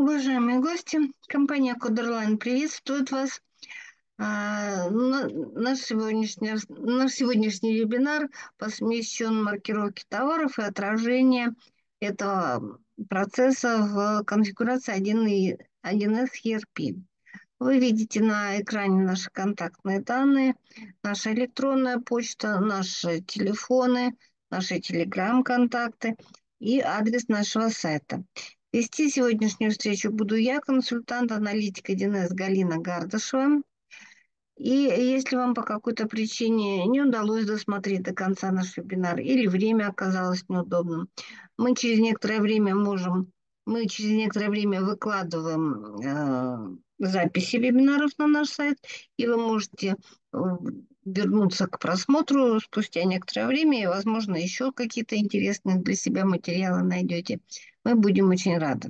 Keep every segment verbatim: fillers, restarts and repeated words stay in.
Уважаемые гости, компания Кодерлайн приветствует вас. А, на- Наш сегодняшний, наш сегодняшний вебинар посвящен маркировке товаров и отражению этого процесса в конфигурации один и один эс и эр пи. Вы видите на экране наши контактные данные, наша электронная почта, наши телефоны, наши телеграм-контакты и адрес нашего сайта. Вести сегодняшнюю встречу буду я, консультант-аналитик один эс Галина Гардашева. И если вам по какой-то причине не удалось досмотреть до конца наш вебинар или время оказалось неудобным, мы через некоторое время можем, мы через некоторое время выкладываем э, записи вебинаров на наш сайт, и вы можете э, вернуться к просмотру спустя некоторое время, и, возможно, еще какие-то интересные для себя материалы найдете. Мы будем очень рады.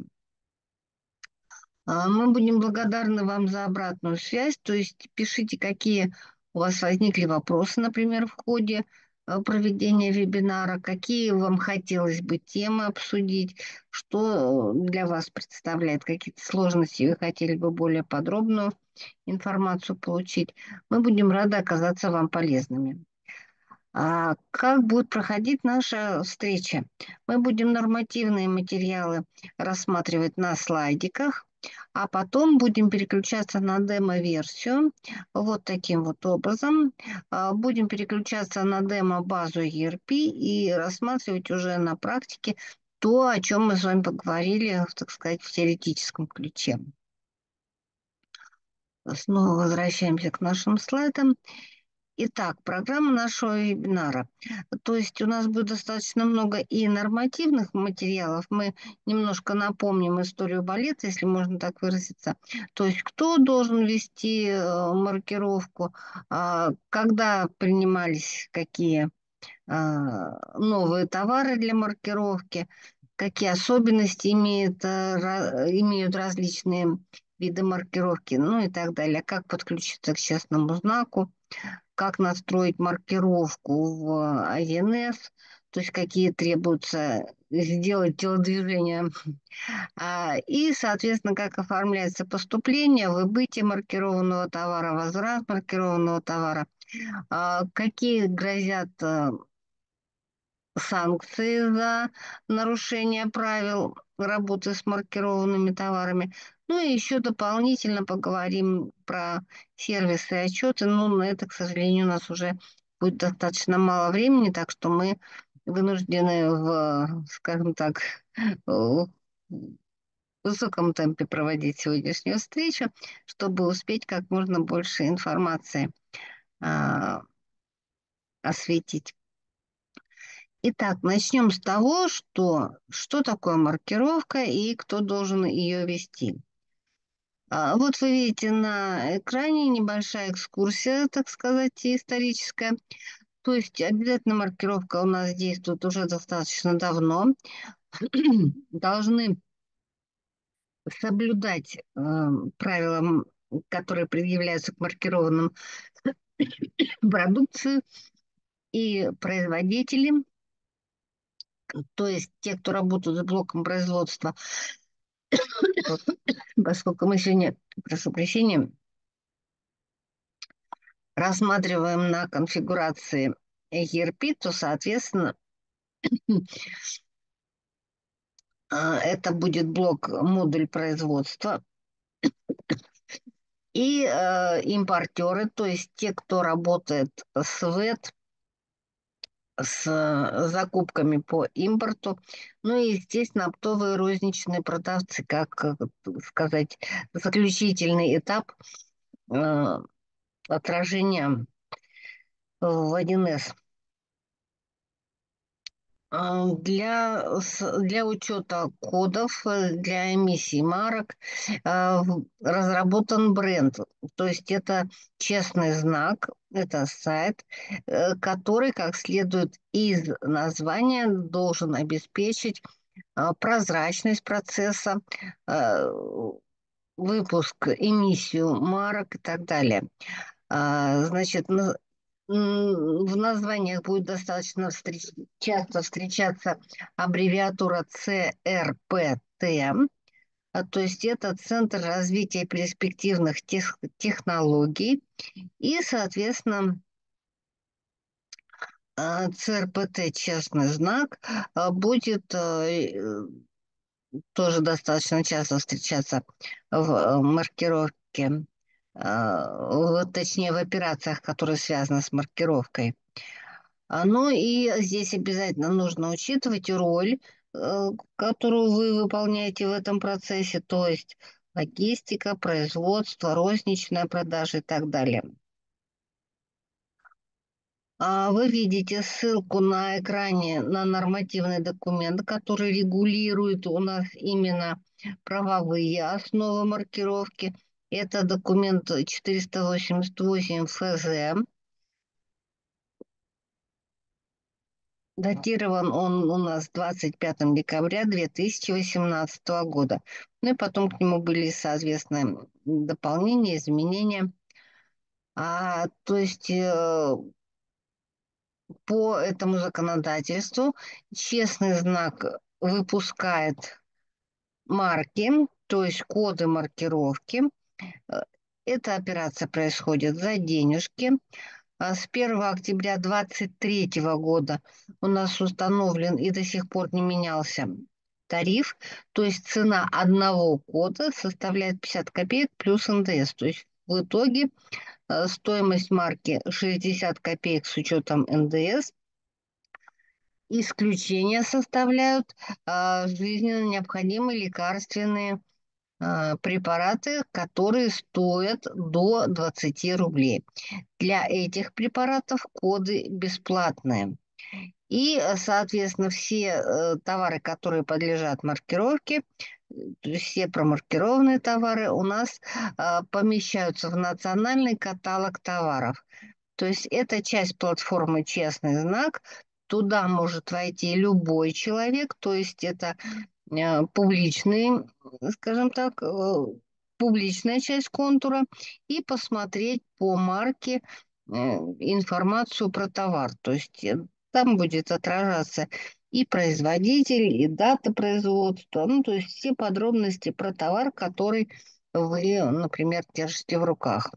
А, Мы будем благодарны вам за обратную связь, то есть пишите, какие у вас возникли вопросы, например, в ходе э, проведения вебинара, какие вам хотелось бы темы обсудить, что э, для вас представляет какие-то сложности, вы хотели бы более подробную информацию получить. Мы будем рады оказаться вам полезными. А как будет проходить наша встреча? Мы будем нормативные материалы рассматривать на слайдиках, а потом будем переключаться на демо-версию вот таким вот образом. А, Будем переключаться на демо-базу и эр пи и рассматривать уже на практике то, о чем мы с вами поговорили, так сказать, в теоретическом ключе. Снова возвращаемся к нашим слайдам. Итак, программа нашего вебинара. То есть у нас будет достаточно много и нормативных материалов. Мы немножко напомним историю балета, если можно так выразиться. То есть кто должен вести э, маркировку, а, когда принимались какие а, новые товары для маркировки, какие особенности имеют, э, ра- имеют различные виды маркировки, ну и так далее. Как подключиться к честному знаку, как настроить маркировку в один эс, то есть какие требуются сделать телодвижения, а, и, соответственно, как оформляется поступление, выбытие маркированного товара, возврат маркированного товара, а, какие грозят э, санкции за нарушение правил работы с маркированными товарами. Ну и еще дополнительно поговорим про сервисы и отчеты. Но на это, к сожалению, у нас уже будет достаточно мало времени, так что мы вынуждены в, скажем так, в высоком темпе проводить сегодняшнюю встречу, чтобы успеть как можно больше информации а, осветить. Итак, начнем с того, что, что такое маркировка и кто должен ее вести. А, вот вы видите на экране небольшая экскурсия, так сказать, историческая. То есть обязательно маркировка у нас действует уже достаточно давно. Должны соблюдать э, правила, которые предъявляются к маркированным продукции и производители, то есть те, кто работают с блоком производства. Поскольку мы сегодня, прошу прощения, рассматриваем на конфигурации и эр пи, то, соответственно, а, это будет блок модуль производства и э, импортеры, то есть те, кто работает с вэ тэ, с э, закупками по импорту, ну и, естественно, оптовые розничные продавцы, как э, сказать, заключительный этап э, отражения в один эс. А, Для, с- для учета кодов, э, для эмиссии марок а, в- разработан бренд. То есть это честный знак, это сайт, э, который, как следует из названия, должен обеспечить а, прозрачность процесса, а, выпуск, эмиссию марок и так далее. А, Значит, на- м, в названиях будет достаточно встреч- часто встречаться аббревиатура си эр пи ти. А, то есть это Центр развития перспективных тех- технологий. И, соответственно, а, ЦРПТ «Честный знак» а, будет э, тоже достаточно часто встречаться в э, маркировке, а, в- точнее в операциях, которые связаны с маркировкой. А, Ну и здесь обязательно нужно учитывать роль, э, которую вы выполняете в этом процессе, то есть логистика, производство, розничная продажа и так далее. А Вы видите ссылку на экране на нормативный документ, который регулирует у нас именно правовые основы маркировки. Это документ четыреста восемьдесят восемь эф зэ. Датирован он у нас двадцать пятого декабря две тысячи восемнадцатого года. Ну и потом к нему были, соответственно, дополнения, изменения. А, то есть э, по этому законодательству честный знак выпускает марки, то есть коды маркировки. Э, Эта операция происходит за денежки. А С первого октября две тысячи двадцать третьего года у нас установлен и до сих пор не менялся тариф, то есть цена одного кода составляет пятьдесят копеек плюс эн дэ эс. То есть в итоге э, стоимость марки шестьдесят копеек с учетом эн дэ эс. Исключения составляют а, жизненно необходимые лекарственные а, препараты, которые стоят до двадцати рублей. Для этих препаратов коды бесплатные. И, э, соответственно, все э, товары, которые подлежат маркировке, э, то есть все промаркированные товары у нас а, помещаются в национальный каталог товаров. То есть это часть платформы «Честный знак». Туда может войти любой человек, то есть это э, публичный, скажем так, э, публичная часть контура, и посмотреть по марке э, информацию про товар. То есть э, там будет отражаться и производитель, и дата производства, ну, то есть все подробности про товар, который вы, например, держите в руках.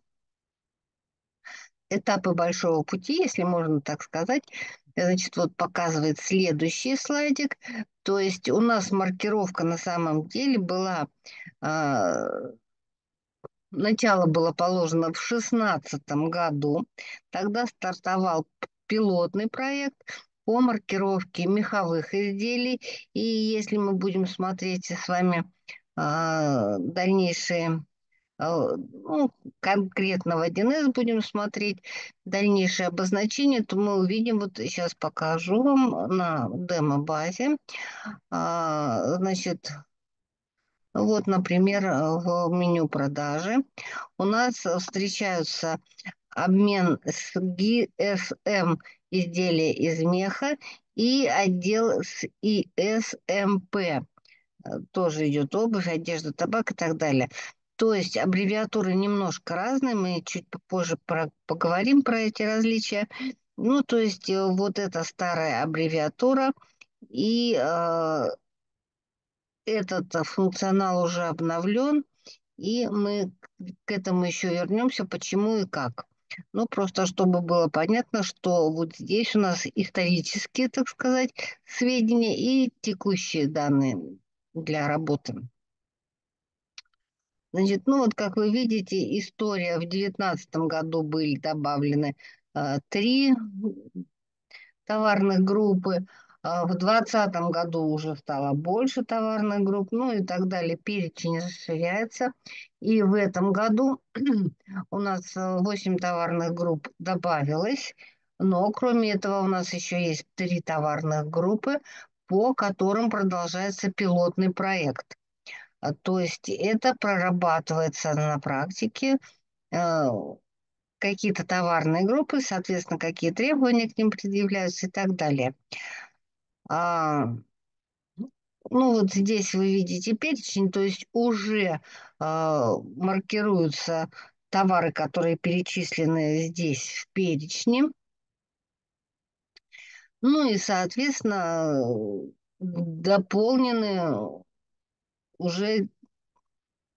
Этапы большого пути, если можно так сказать, значит, вот показывает следующий слайдик. То есть у нас маркировка на самом деле была, а, начало было положено в шестнадцатом году. Тогда стартовал п- пилотный проект по маркировке меховых изделий. И если мы будем смотреть с вами а, дальнейшие а, ну, конкретно в один эс будем смотреть дальнейшее обозначение, то мы увидим, вот сейчас покажу вам на демо-базе. А, Значит, вот, например, в меню продажи у нас встречаются обмен с джи эс эм изделия из меха и отдел с и эс эм пэ. Э, тоже идет обувь, одежда, табак и так далее. То есть аббревиатуры немножко разные, мы чуть попозже про- поговорим про эти различия. Ну, то есть э, вот эта старая аббревиатура, и э, этот э, функционал уже обновлен, и мы к этому еще вернемся, почему и как. Ну, просто чтобы было понятно, что вот здесь у нас исторические, так сказать, сведения и текущие данные для работы. Значит, ну вот как вы видите, история в девятнадцатом году были добавлены э, три товарных группы, а в двадцатом году уже стало больше товарных групп, ну и так далее. Перечень расширяется. И в этом году у нас э, восемь товарных групп добавилось, но кроме этого у нас еще есть три товарных группы, по которым продолжается пилотный проект. А, То есть это прорабатывается на практике, э, какие-то товарные группы, соответственно, какие требования к ним предъявляются и так далее. А, ну вот здесь вы видите перечень, то есть уже а, маркируются товары, которые перечислены здесь в перечне. Ну и, соответственно, дополнены уже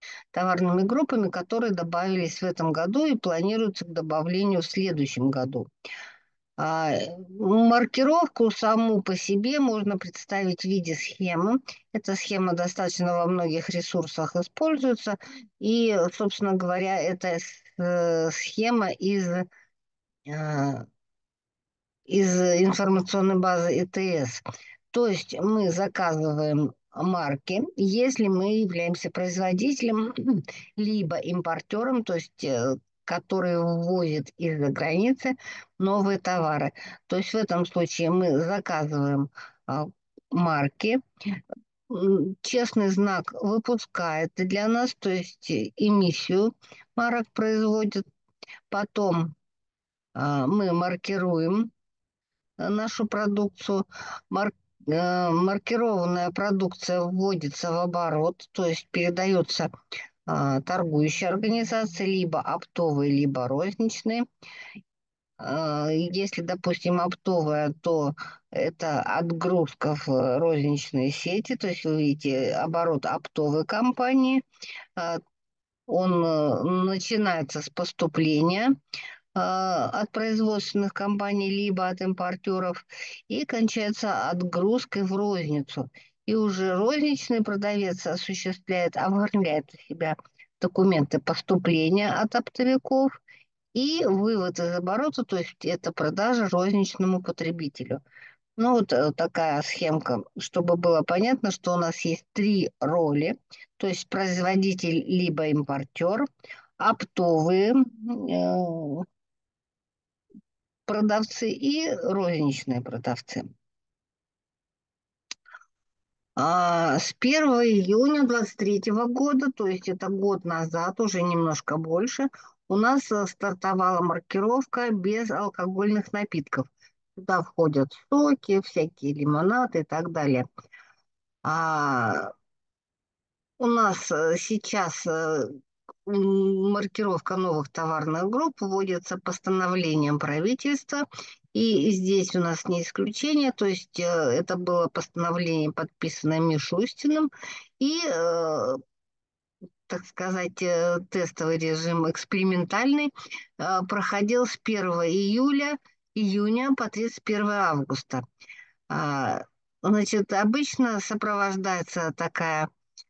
товарными группами, которые добавились в этом году и планируются к добавлению в следующем году. А, маркировку саму по себе можно представить в виде схемы. Эта схема достаточно во многих ресурсах используется. И, собственно говоря, это э, схема из, э, из информационной базы и тэ эс. То есть мы заказываем марки, если мы являемся производителем, либо импортером, то есть э, который ввозит из-за границы новые товары. То есть в этом случае мы заказываем а, марки. М, Честный знак выпускает для нас, то есть э, эмиссию марок производит. Потом а, мы маркируем э, нашу продукцию. Мар- э, маркированная продукция вводится в оборот, то есть передается а, торгующей организации, либо оптовой, либо розничной. А, Если, допустим, оптовая, то это отгрузка в розничные сети, то есть вы видите оборот оптовой компании. А, Он э, начинается с поступления а, от производственных компаний, либо от импортеров, и кончается отгрузкой в розницу. И уже розничный продавец осуществляет, оформляет у себя документы поступления от оптовиков и вывод из оборота, то есть это продажа розничному потребителю. Ну, вот э, такая схемка, чтобы было понятно, что у нас есть три роли, то есть производитель либо импортер, оптовые э, продавцы и розничные продавцы. А с первого июня двадцать третьего года, то есть это год назад, уже немножко больше, у нас э, стартовала маркировка без алкогольных напитков. Туда входят соки, всякие лимонады и так далее. А у нас э, сейчас э, м, маркировка новых товарных групп вводится постановлением правительства, и здесь у нас не исключение, то есть э, это было постановление, подписанное Мишустиным, и, э, так сказать, э, тестовый режим экспериментальный э, проходил с первого июля, июня по тридцать первое августа. А, Значит, обычно сопровождается такая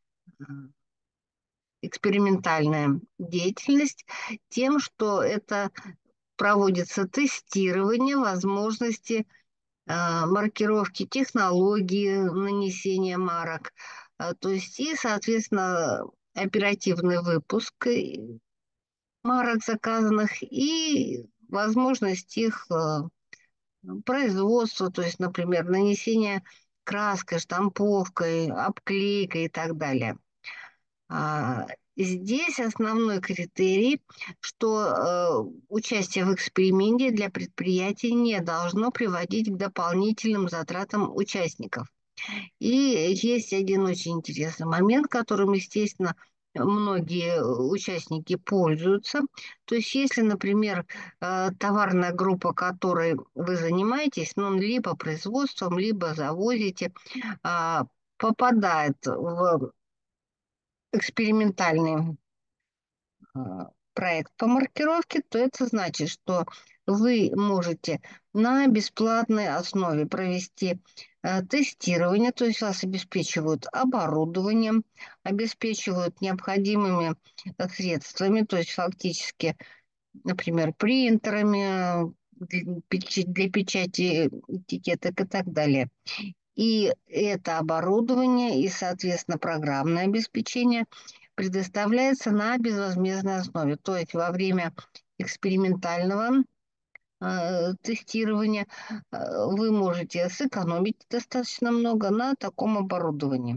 экспериментальная деятельность тем, что это проводится тестирование возможности а, маркировки, технологии нанесения марок, а, то есть и, соответственно, оперативный выпуск э, марок заказанных и возможность их а, производства, то есть, например, нанесение краской, штамповкой, обклейкой и так далее. А, Здесь основной критерий, что э, участие в эксперименте для предприятия не должно приводить к дополнительным затратам участников. И есть один очень интересный момент, которым, естественно, многие участники пользуются. То есть, если, например, э, товарная группа, которой вы занимаетесь, ну, либо производством, либо завозите, а, попадает в экспериментальный а, проект по маркировке, то это значит, что вы можете на бесплатной основе провести э, тестирование, то есть вас обеспечивают оборудованием, обеспечивают необходимыми э, средствами, то есть фактически, например, принтерами для печати, для печати этикеток и так далее. И это оборудование и, соответственно, программное обеспечение предоставляется на безвозмездной основе. То есть во время экспериментального э, тестирования э, вы можете сэкономить достаточно много на таком оборудовании.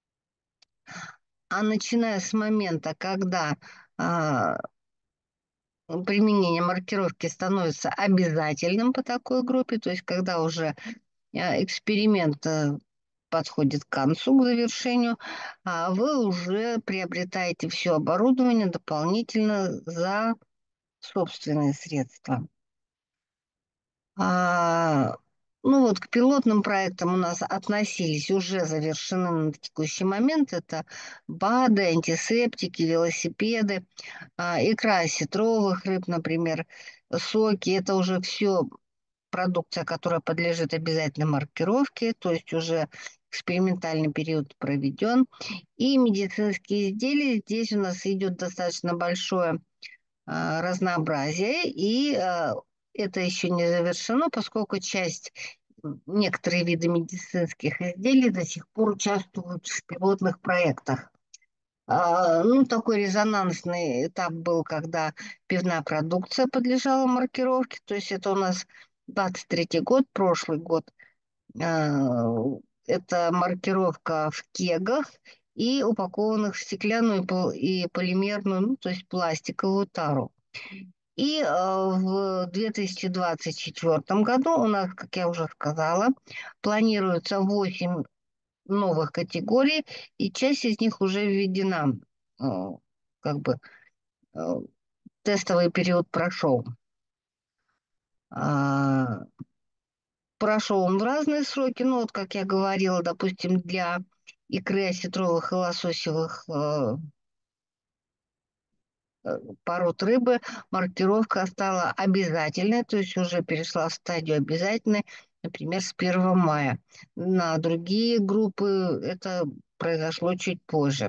А начиная с момента, когда а, применение маркировки становится обязательным по такой группе, то есть когда уже э, эксперимент э, подходит к концу, к завершению, а вы уже приобретаете все оборудование дополнительно за собственные средства. А, Ну вот к пилотным проектам у нас относились, уже завершены на текущий момент. Это БАДы, антисептики, велосипеды, а, икра осетровых рыб, например, соки. Это уже все продукция, которая подлежит обязательной маркировке, то есть уже экспериментальный период проведен. И медицинские изделия, здесь у нас идет достаточно большое а, разнообразие, и а, это еще не завершено, поскольку часть, м, некоторые виды медицинских изделий до сих пор участвуют в пилотных проектах. А, ну, такой резонансный этап был, когда пивная продукция подлежала маркировке, то есть это у нас двадцать третий год, прошлый год. А, это маркировка в кегах и упакованных в стеклянную и пол- и полимерную, ну, то есть пластиковую тару. И э, в две тысячи двадцать четвёртом году у нас, как я уже сказала, планируется восемь новых категорий, и часть из них уже введена. Э, как бы э, тестовый период прошел. А, прошел он в разные сроки, ну вот, как я говорила, допустим, для икры осетровых и лососевых э, э, пород рыбы маркировка стала обязательной, то есть уже перешла в стадию обязательной, например, с первого мая. На другие группы это произошло чуть позже.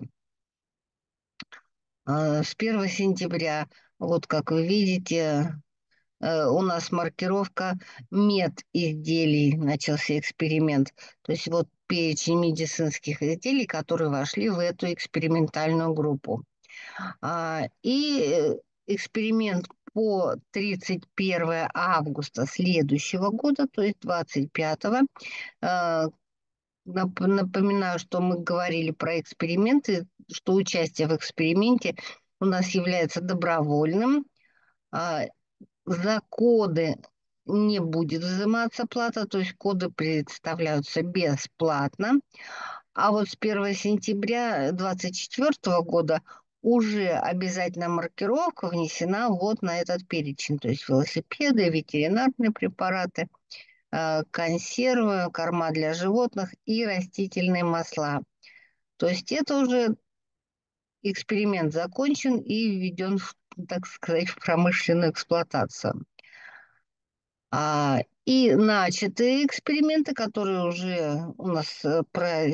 А, С первого сентября, вот как вы видите, э, у нас маркировка медизделий, начался эксперимент. То есть вот перечень медицинских изделий, которые вошли в эту экспериментальную группу. А, И э, эксперимент по тридцать первое августа следующего года, то есть двадцать пятого. э, нап- Напоминаю, что мы говорили про эксперименты, что участие в эксперименте у нас является добровольным. А, За коды не будет взиматься плата, то есть коды представляются бесплатно. А вот с первого сентября двадцать четвёртого года уже обязательная маркировка внесена вот на этот перечень. То есть велосипеды, ветеринарные препараты, э, консервы, корма для животных и растительные масла. То есть это уже эксперимент закончен и введен, в, так сказать, в промышленную эксплуатацию. А, и начатые эксперименты, которые уже у нас э,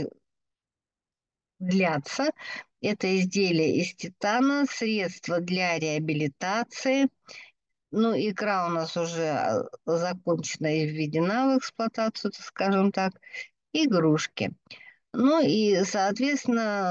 длятся. Это изделия из титана, средства для реабилитации. Ну, икра у нас уже а, закончена и введена в эксплуатацию, так скажем так. Игрушки. Ну и, соответственно,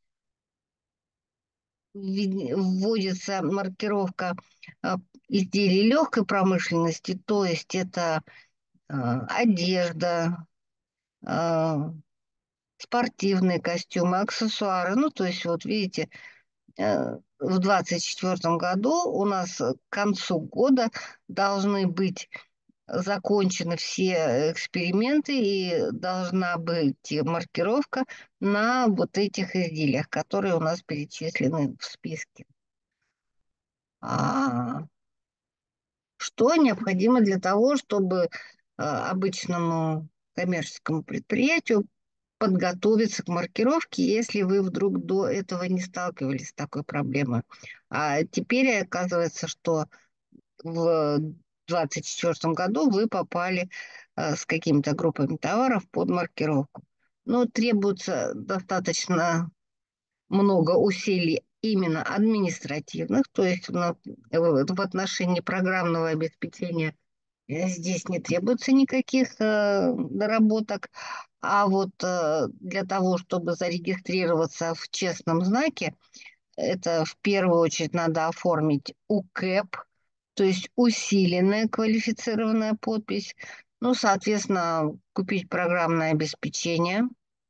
введ- вводится маркировка а, изделий легкой промышленности, то есть это а, одежда, а, спортивные костюмы, аксессуары. Ну, то есть, вот видите, э, в двадцать четвёртом году у нас э, к концу года должны быть закончены все эксперименты и должна быть и маркировка на вот этих изделиях, которые у нас перечислены в списке. А что необходимо для того, чтобы э, обычному коммерческому предприятию подготовиться к маркировке, если вы вдруг до этого не сталкивались с такой проблемой? А теперь оказывается, что в двадцать четвёртом году вы попали э, с какими-то группами товаров под маркировку. Но требуется достаточно много усилий именно административных, то есть на- в в отношении программного обеспечения э, здесь не требуется никаких э, доработок. А вот э, для того, чтобы зарегистрироваться в честном знаке, это в первую очередь надо оформить УКЭП, то есть усиленная квалифицированная подпись. Ну, соответственно, купить программное обеспечение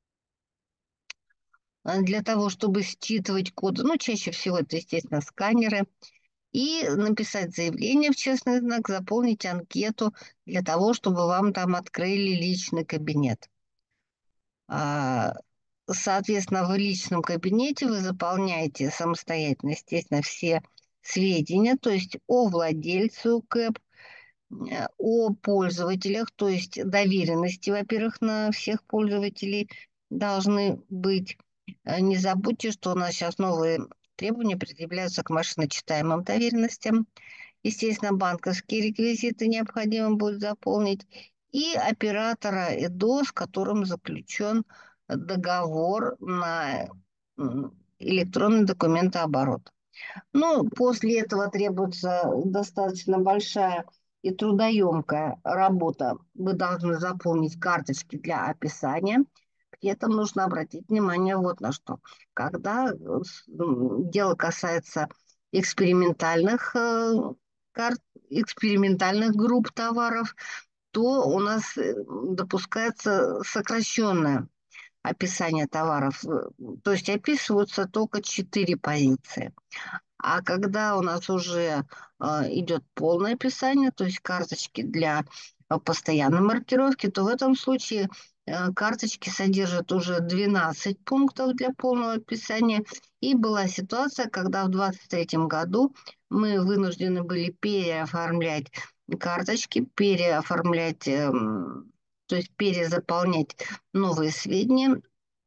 а, для того, чтобы считывать коды. Ну, чаще всего это, естественно, сканеры. И написать заявление в честный знак, заполнить анкету для того, чтобы вам там открыли личный кабинет. А, Соответственно, в личном кабинете вы заполняете самостоятельно, естественно, все сведения, то есть о владельце УКЭП, э, о пользователях, то есть доверенности, во-первых, на всех пользователей должны быть. Э, Не забудьте, что у нас сейчас новые требования предъявляются к машиночитаемым доверенностям. Естественно, банковские реквизиты необходимо будет заполнить. И оператора ЭДО, с которым заключен договор на м, электронный документооборот. Ну, после этого требуется достаточно большая и трудоемкая работа. Вы должны заполнить карточки для описания. При этом нужно обратить внимание вот на что. Когда э, с- м, дело касается экспериментальных э, карт, экспериментальных групп товаров, то у нас э, допускается сокращенное описание товаров. Э, То есть описываются только четыре позиции. А когда у нас уже а, идет полное описание, то есть карточки для а, постоянной маркировки, то в этом случае э, карточки содержат уже двенадцать пунктов для полного описания. И была ситуация, когда в двадцать третьем году мы вынуждены были переоформлять карточки, переоформлять, эм, то есть перезаполнять новые сведения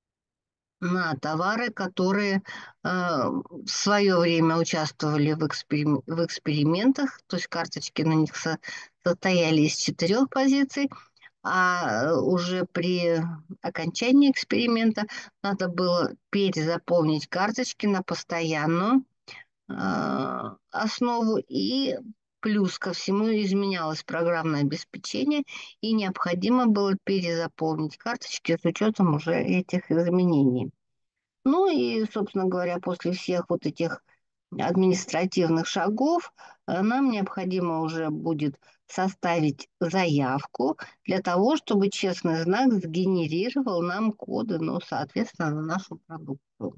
на товары, которые э, в свое время участвовали в, эксперим- в экспериментах, то есть карточки на них со- состояли из четырех позиций, а э, уже при окончании эксперимента надо было перезаполнить карточки на постоянную э, основу, и плюс ко всему изменялось программное обеспечение, и необходимо было перезаполнить карточки с учетом уже этих изменений. Ну и, собственно говоря, после всех вот этих административных шагов э, нам необходимо уже будет составить заявку для того, чтобы честный знак сгенерировал нам коды, ну, соответственно, на нашу продукцию.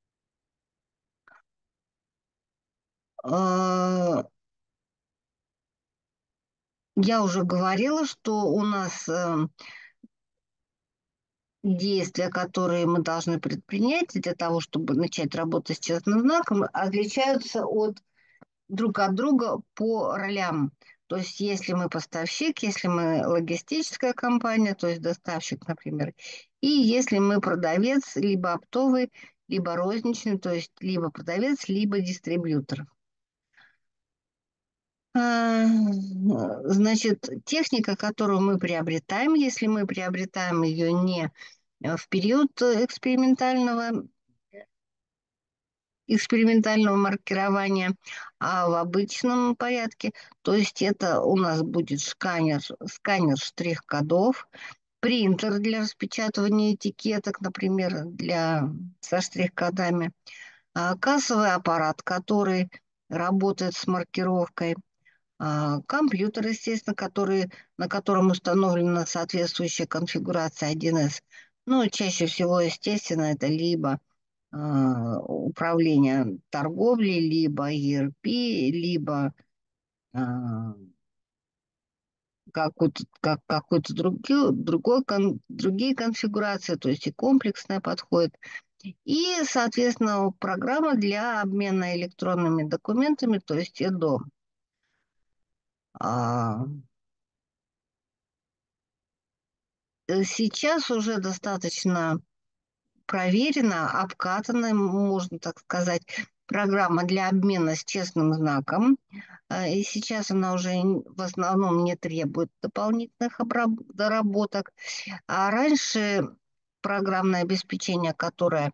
Э, Я уже говорила, что у нас э, действия, которые мы должны предпринять для того, чтобы начать работать с честным знаком, отличаются от друг от друга по ролям. То есть, если мы поставщик, если мы логистическая компания, то есть доставщик, например, и если мы продавец, либо оптовый, либо розничный, то есть либо продавец, либо дистрибьютор. А, Значит, техника, которую мы приобретаем, если мы приобретаем ее не э, в период э, экспериментального экспериментального маркирования, а в обычном порядке. То есть это у нас будет сканер, сканер штрих-кодов, принтер для распечатывания этикеток, например, для, со штрих-кодами, а, кассовый аппарат, который работает с маркировкой, а, компьютер, естественно, который, на котором установлена соответствующая конфигурация один эс. Ну, чаще всего, естественно, это либо а, управления торговлей, либо и эр пи, либо а, какой-то, как, какой-то другой, другой кон- другие конфигурации, то есть и комплексная подходит. И, соответственно, программа для обмена электронными документами, то есть ЭДО. А, э, Сейчас уже достаточно проверена, обкатана, можно так сказать, программа для обмена с честным знаком. А, И сейчас она уже н- в основном не требует дополнительных обраб- доработок. А раньше программное обеспечение, которое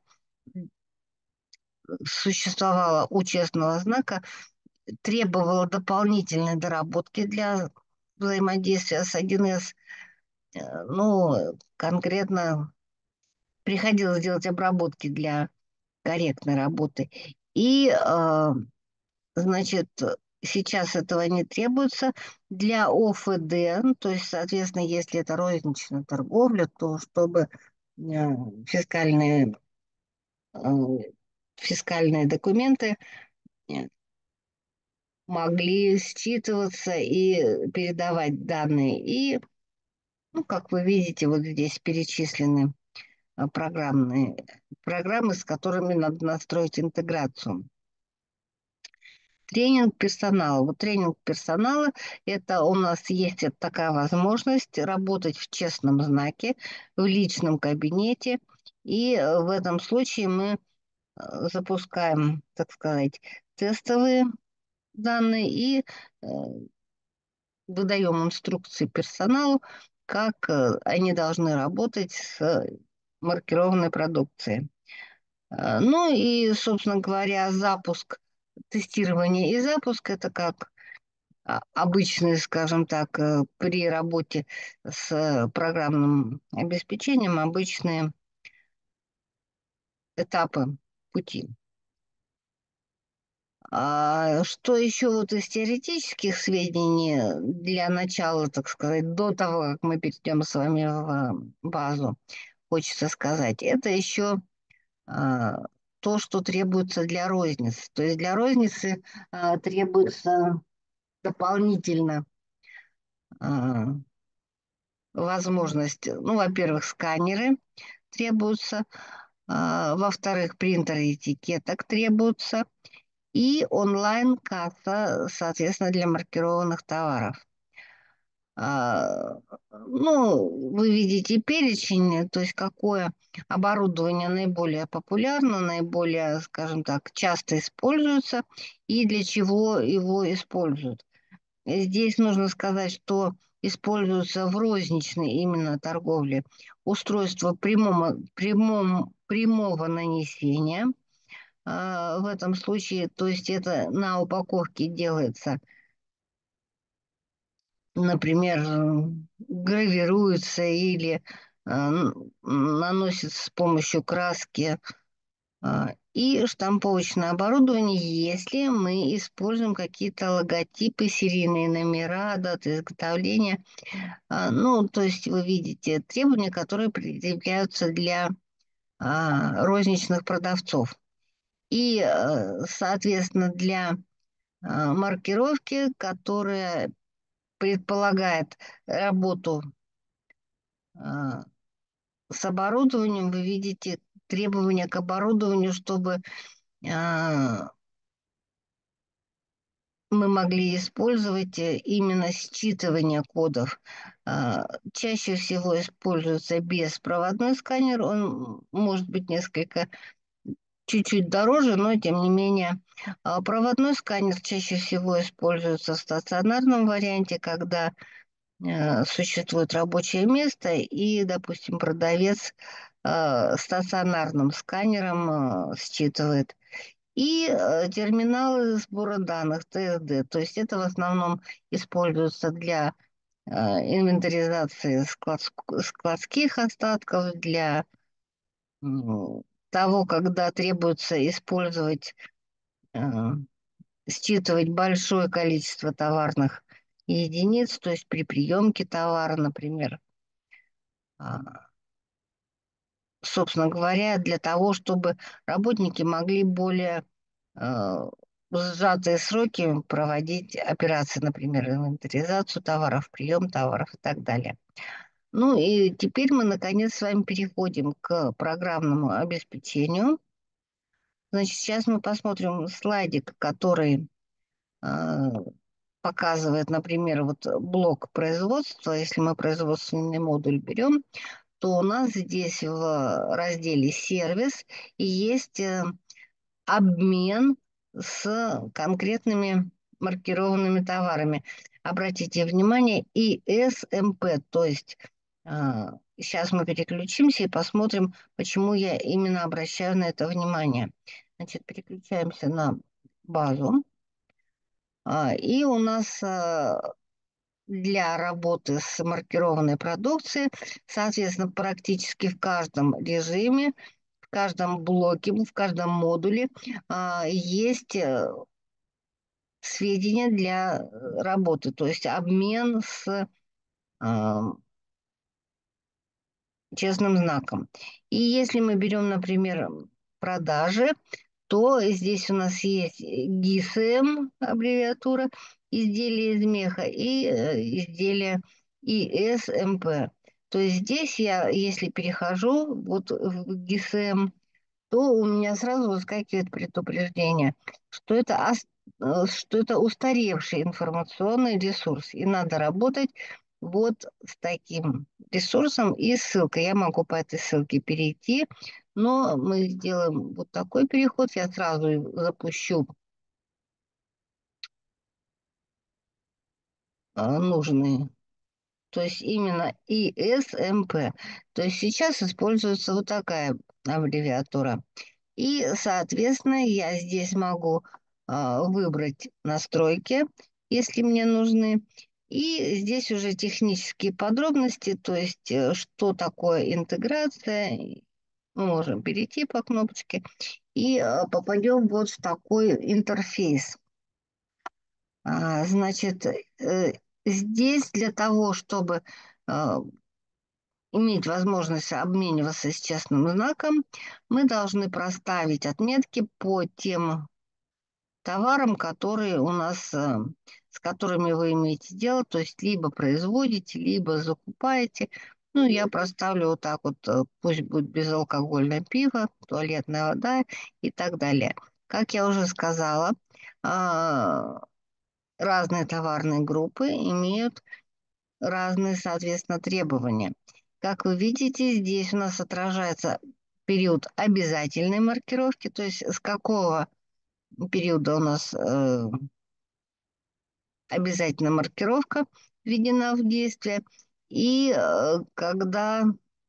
существовало у честного знака, требовало дополнительной доработки для взаимодействия с один эс. Э, Ну, конкретно приходилось делать обработки для корректной работы. И э, Значит, сейчас этого не требуется. Для о эф дэ, ну, то есть, соответственно, если это розничная торговля, то чтобы э, фискальные, э, фискальные документы э, могли считываться и передавать данные. И, ну, как вы видите, вот здесь перечислены э, программные программы, с которыми надо настроить интеграцию. Тренинг персонала. Вот тренинг персонала– это у нас есть вот такая возможность работать в честном знаке, в личном кабинете. И э, в этом случае мы э, запускаем, так сказать, тестовые данные и э, выдаем инструкции персоналу, как э, они должны работать с маркированной продукцией. Э, Ну и, собственно говоря, запуск, тестирование и запуск– это как а, обычные, скажем так, э, при работе с э, программным обеспечением, обычные этапы пути. А что еще вот из теоретических сведений для начала, так сказать, до того, как мы перейдем с вами в базу, хочется сказать, это еще а, то, что требуется для розницы. То есть для розницы а, требуется дополнительно а, возможность, ну, во-первых, сканеры требуются, а, во-вторых, принтеры этикеток требуются, и онлайн-касса, соответственно, для маркированных товаров. А, ну, вы видите перечень, то есть какое оборудование наиболее популярно, наиболее, скажем так, часто используется и для чего его используют. Здесь нужно сказать, что используются в розничной именно торговле устройства прямого, прямом, прямого нанесения. А, в этом случае, то есть это на упаковке делается, например, гравируется или а, н- наносится с помощью краски а, и штамповочное оборудование, если мы используем какие-то логотипы, серийные номера, даты изготовления. А, Ну, то есть вы видите требования, которые предъявляются для а, розничных продавцов. И, э, соответственно, для а, маркировки, которая предполагает работу а, с оборудованием, вы видите требования к оборудованию, чтобы а, мы могли использовать э, именно считывание кодов. А, Чаще всего используется беспроводной сканер, он может быть несколько чуть-чуть дороже, но тем не менее. А проводной сканер чаще всего используется в стационарном варианте, когда э, существует рабочее место и, допустим, продавец э, стационарным сканером э, считывает. И э, терминалы сбора данных, Т С Д, то есть это в основном используется для э, инвентаризации складск- складских остатков, для м, того, когда требуется использовать, э, считывать большое количество товарных единиц, то есть при приемке товара, например, а, собственно говоря, для того, чтобы работники могли более э, в сжатые сроки проводить операции, например, инвентаризацию товаров, прием товаров и так далее. Ну и теперь мы, наконец, с вами переходим к программному обеспечению. Значит, сейчас мы посмотрим слайдик, который э, показывает, например, вот блок производства. Если мы производственный модуль берем, то у нас здесь в разделе «Сервис» есть э, обмен с конкретными маркированными товарами. Обратите внимание, и С М П, то есть а, сейчас мы переключимся и посмотрим, почему я именно обращаю на это внимание. Значит, переключаемся на базу. А, и у нас а, для работы с маркированной продукцией, соответственно, практически в каждом режиме, в каждом блоке, в каждом модуле а, есть э, сведения для э, работы, то есть обмен с а, честным знаком. И если мы берем, например, продажи, то здесь у нас есть Г И С М, аббревиатура, изделие из меха, и э, изделие И С М П. То есть здесь я, если перехожу вот в Г И С М, то у меня сразу выскакивает предупреждение, что это э, что это устаревший информационный ресурс, и надо работать вот с таким ресурсом и ссылкой. Я могу по этой ссылке перейти, но мы сделаем вот такой переход. Я сразу запущу а, нужные, то есть именно и эс эм пэ. То есть сейчас используется вот такая аббревиатура. И, соответственно, я здесь могу а, выбрать настройки, если мне нужны. И здесь уже технические подробности, то есть э, что такое интеграция. Мы можем перейти по кнопочке и э, попадем вот в такой интерфейс. А, значит, э, здесь для того, чтобы э, иметь возможность обмениваться с честным знаком, мы должны проставить отметки по тем товарам, которые у нас, э, с которыми вы имеете дело, то есть либо производите, либо закупаете. Ну, я проставлю вот так вот, э, пусть будет безалкогольное пиво, туалетная вода и так далее. Как я уже сказала, а, разные товарные группы имеют разные, соответственно, требования. Как вы видите, здесь у нас отражается период обязательной маркировки, то есть с какого периода у нас э, обязательно маркировка введена в действие, и э, когда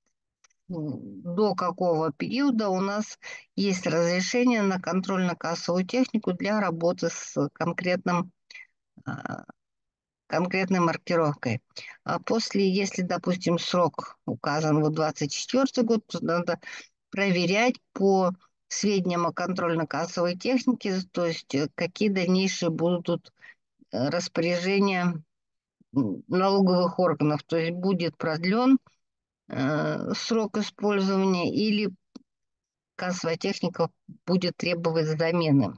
до какого периода у нас есть разрешение на контрольно-кассовую технику для работы с конкретным а, конкретной маркировкой. А после, если, допустим, срок указан вот двадцать четвёртый год, то надо проверять по сведениям о контрольно-кассовой технике, то есть э, какие дальнейшие будут э, распоряжения м, налоговых органов, то есть будет продлен э, срок использования или кассовая техника будет требовать замены.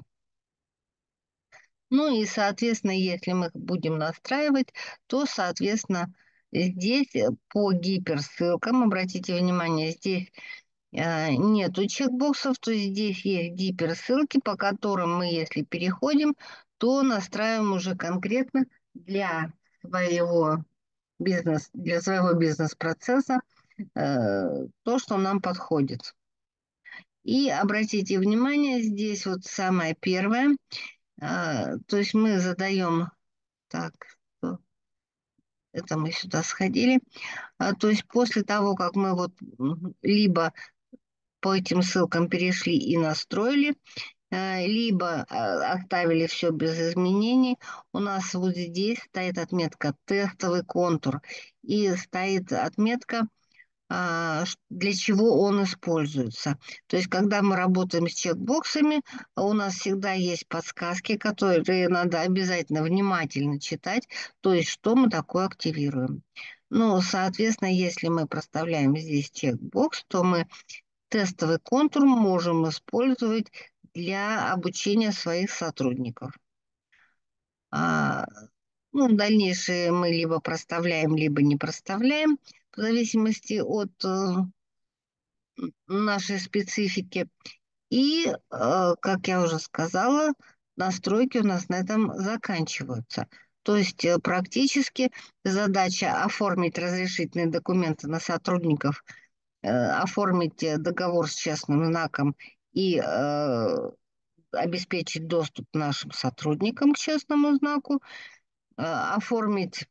Ну и, соответственно, если мы их будем настраивать, то, соответственно, здесь э, по гиперссылкам, обратите внимание, здесь э, нету чекбоксов, то есть здесь есть гиперссылки, по которым мы, если переходим, то настраиваем уже конкретно для своего бизнес, для своего бизнес-процесса э, то, что нам подходит. И обратите внимание, здесь вот самое первое, а, то есть мы задаем, так, что это мы сюда сходили, а, то есть после того, как мы вот м, либо по этим ссылкам перешли и настроили, а, либо а, оставили все без изменений, у нас вот здесь стоит отметка «Тестовый контур» и стоит отметка а, ш- для чего он используется. То есть, когда мы работаем с чекбоксами, а у нас всегда есть подсказки, которые надо обязательно внимательно читать, то есть, что мы такое активируем. Ну, соответственно, если мы проставляем здесь чекбокс, то мы тестовый контур можем использовать для обучения своих сотрудников. А, ну, в дальнейшее мы либо проставляем, либо не проставляем, в зависимости от э, нашей специфики. И, э, как я уже сказала, настройки у нас на этом заканчиваются. То есть э, практически задача оформить разрешительные документы на сотрудников, э, оформить э, договор с частным знаком и э, обеспечить доступ нашим сотрудникам к частному знаку, э, оформить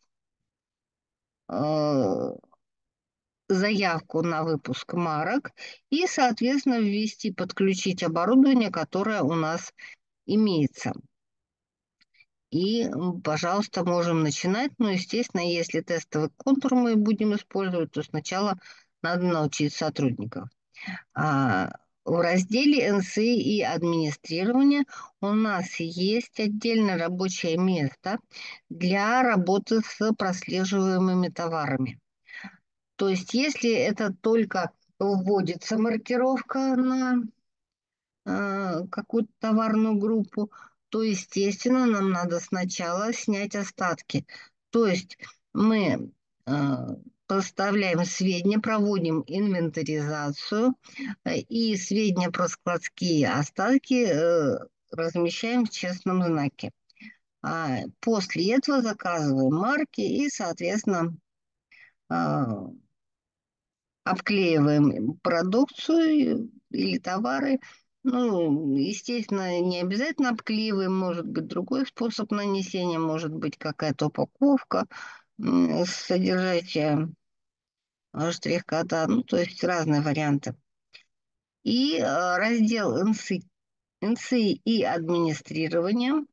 э, заявку на выпуск марок и, соответственно, ввести, подключить оборудование, которое у нас имеется. И, м, пожалуйста, можем начинать. Но, естественно, если тестовый контур мы будем использовать, то сначала надо научить сотрудников. А, в разделе эн эс и и администрирование у нас есть отдельное рабочее место для работы с прослеживаемыми товарами. То есть, если это только вводится маркировка на э, какую-то товарную группу, то, естественно, нам надо сначала снять остатки. То есть мы э, поставляем сведения, проводим инвентаризацию, э, и сведения про складские остатки э, размещаем в честном знаке. А после этого заказываем марки и, соответственно, а, обклеиваем продукцию или товары. Ну, естественно, не обязательно обклеиваем, может быть другой способ нанесения, может быть какая-то упаковка, м, содержащая э, штрих-кода, ну, то есть разные варианты. И э, раздел НСИ, НСИ и администрирование.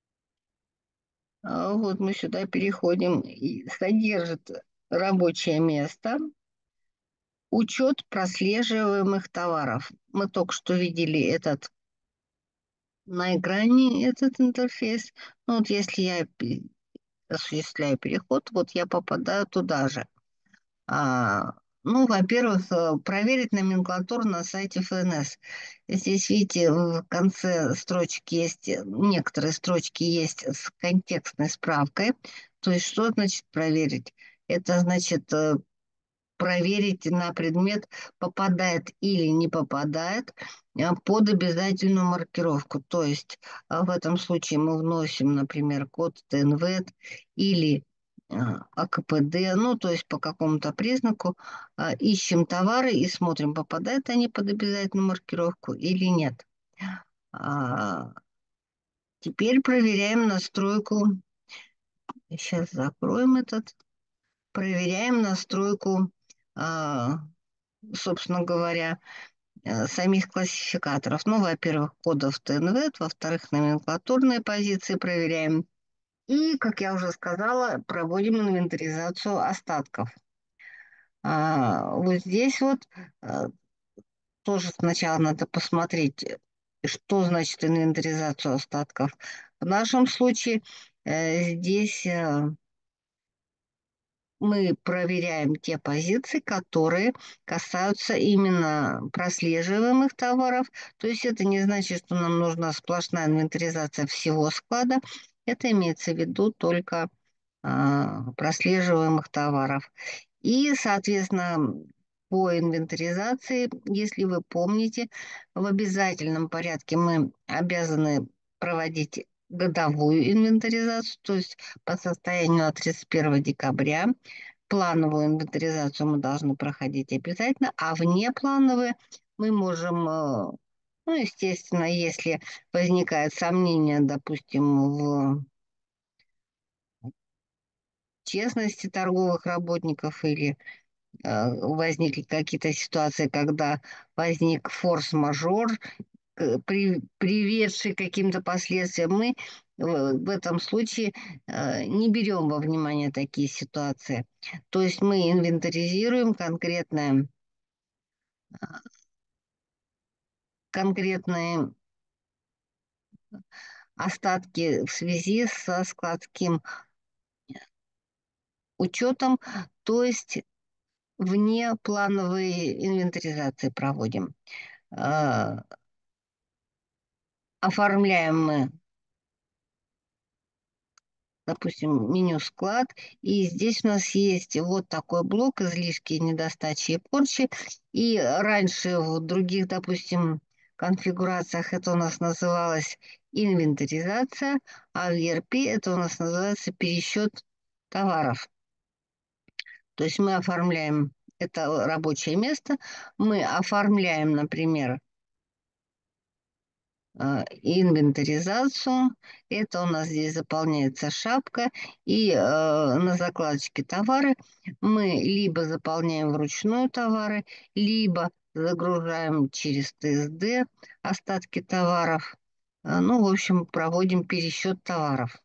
А, Вот мы сюда переходим. И содержит рабочее место, учет прослеживаемых товаров. Мы только что видели этот на экране, этот интерфейс. Ну, вот если я пе- осуществляю переход, вот я попадаю туда же. А, ну, во-первых, э, проверить номенклатуру на сайте Эф Эн Эс. Здесь, видите, в конце строчки есть, э, некоторые строчки есть с контекстной справкой. То есть, что значит проверить? Это значит э, проверить на предмет, попадает или не попадает э, под обязательную маркировку. То есть э, в этом случае мы вносим, например, код Т Н В или э, А К П Д, ну, то есть по какому-то признаку э, ищем товары и смотрим, попадают они под обязательную маркировку или нет. А, Теперь проверяем настройку. Сейчас закроем этот. Проверяем настройку, а, собственно говоря, э, самих классификаторов. Ну, во-первых, кодов Т Н В, во-вторых, номенклатурные позиции проверяем. И, как я уже сказала, проводим инвентаризацию остатков. А, вот здесь вот э, тоже сначала надо посмотреть, э, что значит инвентаризацию остатков. В нашем случае э, здесь э, мы проверяем те позиции, которые касаются именно прослеживаемых товаров. То есть это не значит, что нам нужна сплошная инвентаризация всего склада. Это имеется в виду только а, прослеживаемых товаров. И, соответственно, по инвентаризации, если вы помните, в обязательном порядке мы обязаны проводить годовую инвентаризацию, то есть по состоянию на тридцать первое декабря. Плановую инвентаризацию мы должны проходить обязательно, а внеплановые мы можем, э, ну, естественно, если возникает сомнение, допустим, в честности торговых работников или э, возникли какие-то ситуации, когда возник форс-мажор, э, при- приведший к каким-то последствиям, мы э, в этом случае э, не берем во внимание такие ситуации. То есть мы инвентаризируем конкретное, конкретные остатки в связи со складским учетом, то есть вне плановые инвентаризации проводим. Э, Оформляем мы, допустим, меню «Склад», и здесь у нас есть вот такой блок «Излишки, недостачи и порчи». И раньше в других, допустим, конфигурациях это у нас называлось инвентаризация, а в И Р Пи это у нас называется пересчет товаров. То есть мы оформляем это рабочее место, мы оформляем, например, э, инвентаризацию. Это у нас здесь заполняется шапка. И э, на закладочке товары мы либо заполняем вручную товары, либо загружаем через Т С Д остатки товаров. Э, Ну, в общем, проводим пересчет товаров.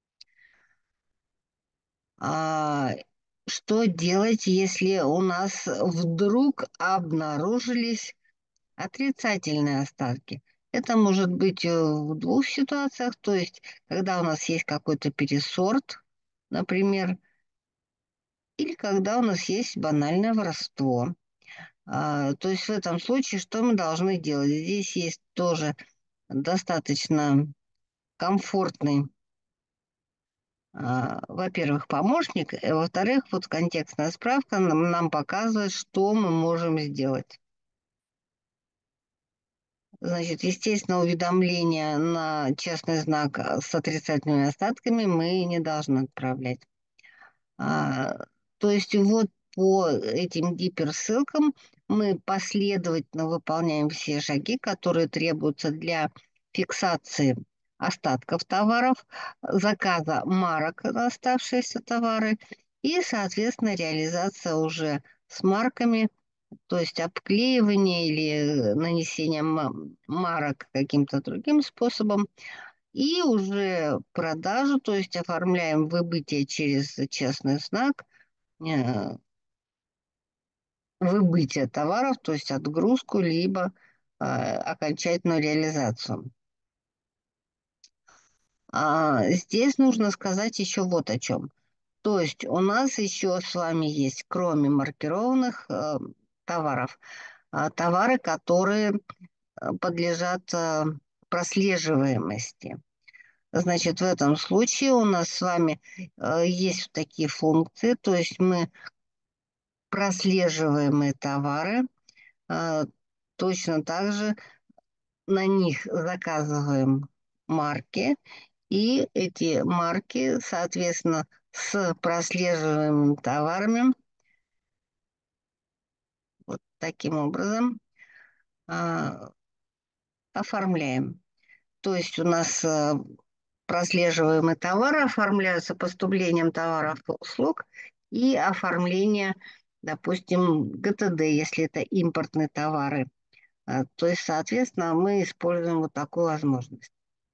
А, что делать, если у нас вдруг обнаружились отрицательные остатки? Это может быть э, в двух ситуациях, то есть когда у нас есть какой-то пересорт, например, или когда у нас есть банальное воровство. А, то есть в этом случае что мы должны делать? Здесь есть тоже достаточно комфортный, а, во-первых, помощник, и, во-вторых, вот контекстная справка нам, нам показывает, что мы можем сделать. Значит, естественно, уведомления на частный знак а, с отрицательными остатками мы не должны отправлять. А, то есть вот по этим гиперссылкам мы последовательно выполняем все шаги, которые требуются для фиксации остатков товаров, заказа марок на оставшиеся товары и, соответственно, реализация уже с марками, то есть обклеивание или нанесение ма- марок каким-то другим способом, и уже продажу, то есть оформляем выбытие через частный знак, э, выбытие товаров, то есть отгрузку, либо э, окончательную реализацию. А здесь нужно сказать еще вот о чем. То есть у нас еще с вами есть, кроме маркированных э, товаров, а, товары, которые э, подлежат э, прослеживаемости. Значит, в этом случае у нас с вами э, есть вот такие функции, то есть мы прослеживаемые товары, э, точно так же на них заказываем марки, и эти марки, соответственно, с прослеживаемыми товарами, вот таким образом, а, оформляем. То есть у нас э, прослеживаемые товары оформляются поступлением товаров и услуг и оформление, допустим, гэ тэ дэ, если это импортные товары. А, То есть, соответственно, мы используем вот такую возможность.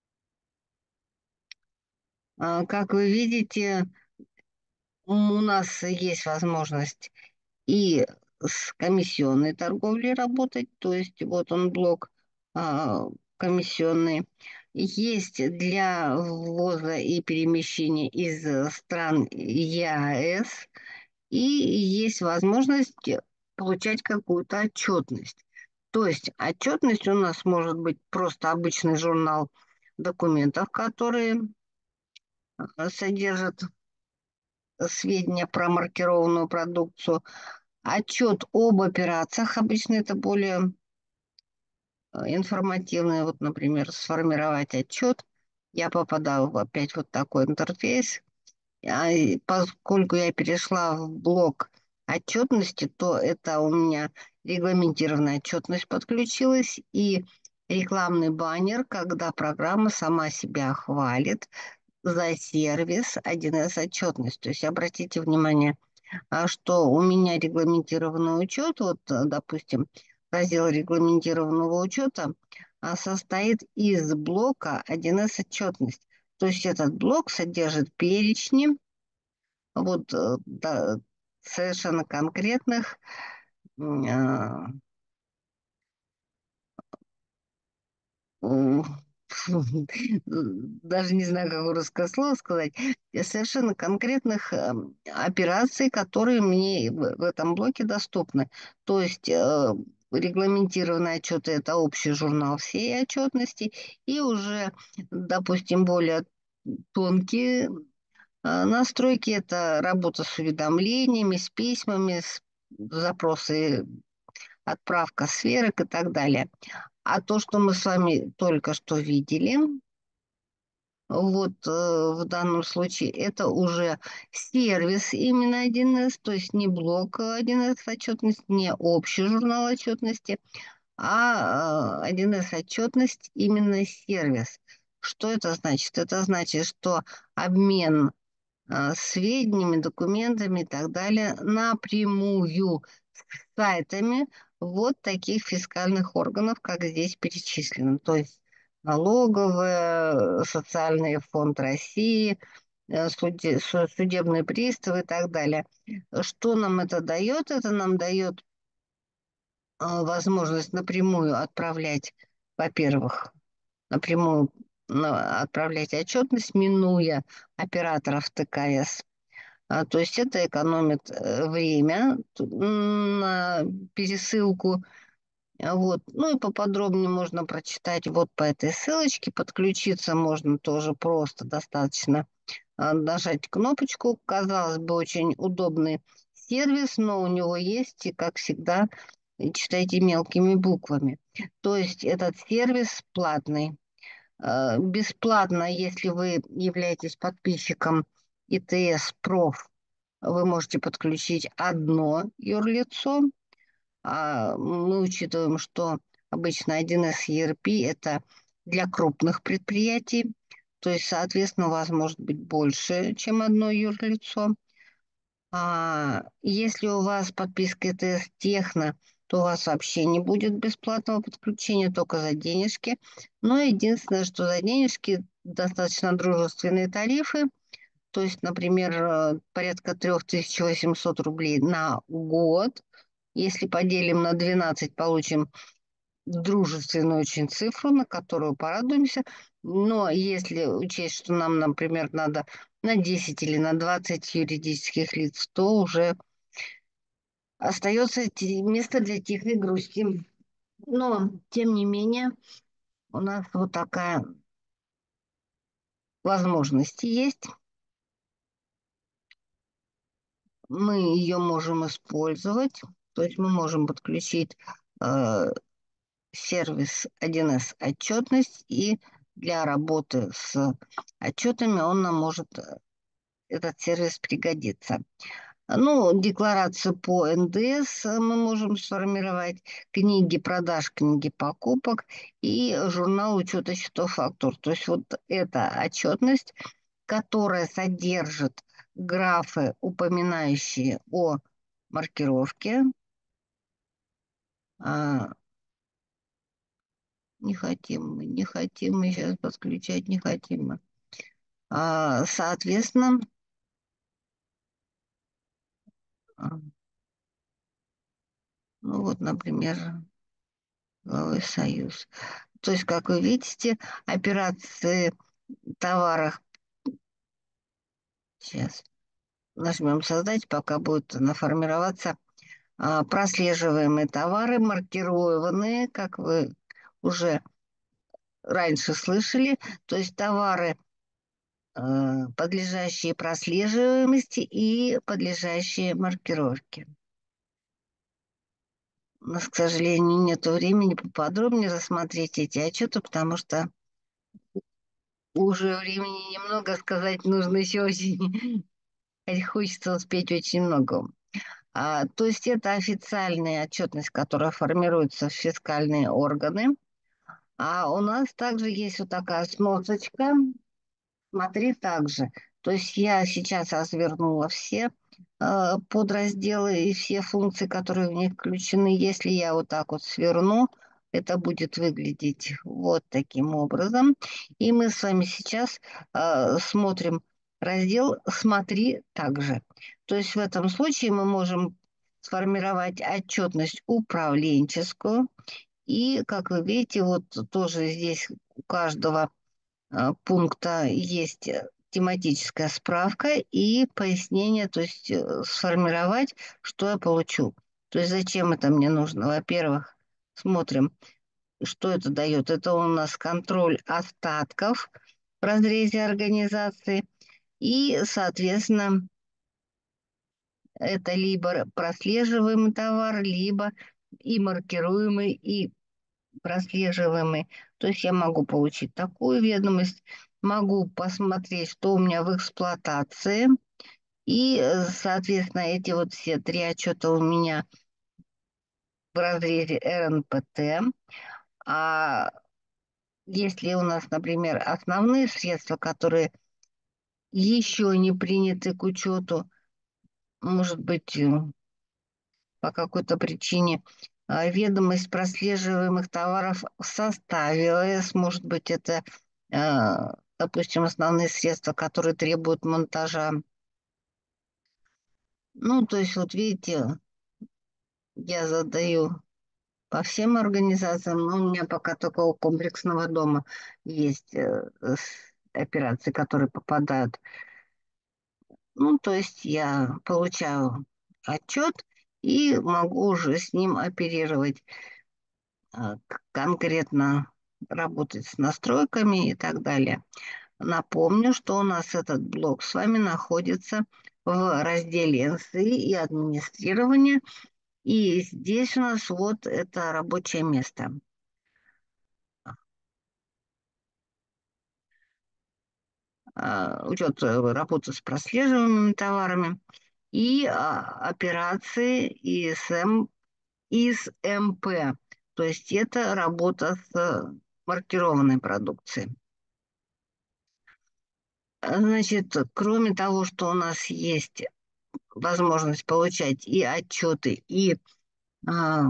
А, Как вы видите, м, у нас есть возможность и с комиссионной торговлей работать, то есть вот он блок а, комиссионный. Есть для ввоза и перемещения из э, стран е а эс, и есть возможность получать какую-то отчетность. То есть отчетность у нас может быть просто обычный журнал документов, которые э, содержат сведения про маркированную продукцию. Отчет об операциях, обычно это более э, информативное. Вот, например, сформировать отчет. Я попадаю в опять вот такой интерфейс. А и поскольку я перешла в блок отчетности, то это у меня регламентированная отчетность подключилась и рекламный баннер, когда программа сама себя хвалит за сервис один эс отчетность. То есть обратите внимание, а что у меня регламентированный учет, вот, э, допустим, раздел регламентированного учета а, состоит из блока один эс отчетность. То есть этот блок содержит перечни вот э, да, совершенно конкретных м, а, м, даже не знаю, какое русское слово сказать, э, совершенно конкретных эм, операций, которые мне в, в этом блоке доступны. То есть э, регламентированные отчеты– это общий журнал всей отчетности, и уже, допустим, более тонкие э, настройки– это работа с уведомлениями, с письмами, с запросы, отправка сверок и так далее. А то, что мы с вами только что видели, вот э, в данном случае это уже сервис именно один эс, то есть не блок один эс отчетность, не общий журнал отчетности, а э, один эс отчетность именно сервис. Что это значит? Это значит, что обмен э, сведениями, документами и так далее напрямую с сайтами вот таких фискальных органов, как здесь перечислено. То есть налоговая, социальный фонд России, э, суде- су- судебные приставы и так далее. Что нам это дает? Это нам дает э, возможность напрямую отправлять, во-первых, напрямую на- отправлять отчетность, минуя операторов тэ ка эс. А, то есть это экономит э, время т- на пересылку. А Вот. Ну и поподробнее можно прочитать вот по этой ссылочке. Подключиться можно тоже просто, достаточно а, нажать кнопочку. Казалось бы, очень удобный сервис, но у него есть, и, как всегда, читайте мелкими буквами. То есть этот сервис платный. Э, Бесплатно, если вы являетесь подписчиком И Т С Проф, вы можете подключить одно юрлицо. А мы учитываем, что обычно один эс и эр пи– это для крупных предприятий, то есть, соответственно, у вас может быть больше, чем одно юрлицо. А если у вас подписка И Т С Техно, то у вас вообще не будет бесплатного подключения, только за денежки. Но единственное, что за денежки достаточно дружественные тарифы. То есть, например, э, порядка три тысячи восемьсот рублей на год. Если поделим на двенадцать, получим дружественную очень цифру, на которую порадуемся. Но если учесть, что нам, например, надо на десять или на двадцать юридических лиц, то уже остается ти- место для тихой грусти. Но, тем не менее, у нас вот такая возможность есть. Мы ее можем использовать. То есть мы можем подключить э, сервис один эс отчетность, и для работы с отчетами он нам может, э, этот сервис пригодиться. Ну, декларацию по эн дэ эс мы можем сформировать, книги продаж, книги покупок и журнал учета счетов фактур. То есть вот эта отчетность, которая содержит графы, упоминающие о маркировке. А, не хотим мы, не хотим мы сейчас подключать, не хотим мы. А, соответственно, а, ну вот, например, Правовой союз. То есть, как вы видите, операции в товарах. Сейчас нажмем «Создать», пока будет наформироваться. А, прослеживаемые товары, маркированные, как вы уже раньше слышали. То есть товары, э, подлежащие прослеживаемости и подлежащие маркировке. У нас, к сожалению, нет времени поподробнее рассмотреть эти отчеты, потому что уже времени немного, сказать нужно еще очень. Хочется успеть очень много. А, то есть это официальная отчетность, которая формируется в фискальные органы. А у нас также есть вот такая сносочка. Смотри также. То есть я сейчас развернула все э, подразделы и все функции, которые в них включены. Если я вот так вот сверну, это будет выглядеть вот таким образом. И мы с вами сейчас э, смотрим раздел «Смотри также». То есть в этом случае мы можем сформировать отчетность управленческую. И, как вы видите, вот тоже здесь у каждого а, пункта есть э, тематическая справка и пояснение, то есть э, сформировать, что я получу. То есть зачем это мне нужно? Во-первых, смотрим, что это дает. Это у нас контроль остатков в разрезе организации. И, соответственно, это либо прослеживаемый товар, либо и маркируемый, и прослеживаемый. То есть я могу получить такую ведомость, могу посмотреть, что у меня в эксплуатации. И, э, соответственно, эти вот все три отчета у меня в разрезе эр эн пэ тэ. А если у нас, например, основные средства, которые еще не приняты к учету, может быть, э, по какой-то причине, а, ведомость прослеживаемых товаров в составе о эс, может быть, это, а, допустим, основные средства, которые требуют монтажа. Ну, то есть, вот видите, я задаю по всем организациям, но у меня пока только у комплексного дома есть э, с- операции, которые попадают. Ну, то есть я получаю отчет и могу уже с ним оперировать, а, к- конкретно работать с настройками и так далее. Напомню, что у нас этот блок с вами находится в разделе эн эс и и администрирование. И здесь у нас вот это рабочее место. А, Учет э, работы с прослеживаемыми товарами и а, операции И С М, И С М П. То есть это работа с э, маркированной продукцией. А, Значит, кроме того, что у нас есть возможность получать и отчеты, и, а,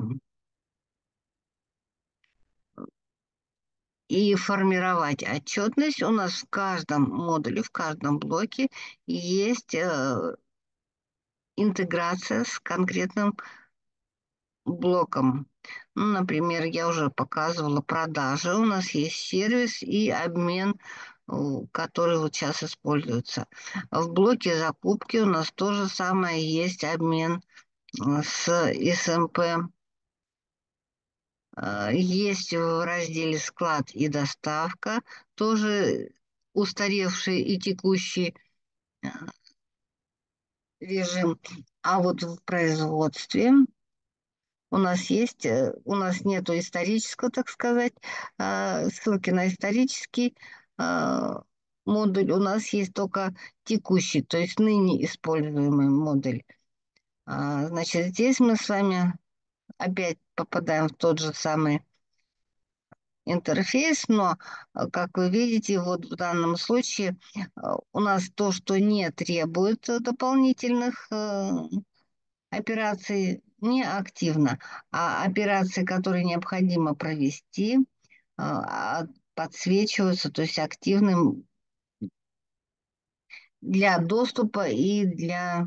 и формировать отчетность, у нас в каждом модуле, в каждом блоке есть э, интеграция с конкретным блоком. Ну, например, я уже показывала продажи. У нас есть сервис и обмен, э, который вот сейчас используется. В блоке закупки у нас то же самое есть обмен э, с С М П. Э, Есть в разделе «Склад и доставка» тоже устаревший и текущий э, режим. А вот в производстве у нас есть, э, у нас нету исторического, так сказать, а, ссылки на исторический а, модуль. У нас есть только текущий, то есть ныне используемый модуль. А, Значит, здесь мы с вами опять попадаем в тот же самый интерфейс, но, э, как вы видите, вот в данном случае э, у нас то, что не требует э, дополнительных э, операций, не активно, а операции, которые необходимо провести, а, а, подсвечиваются, то есть активным для доступа и для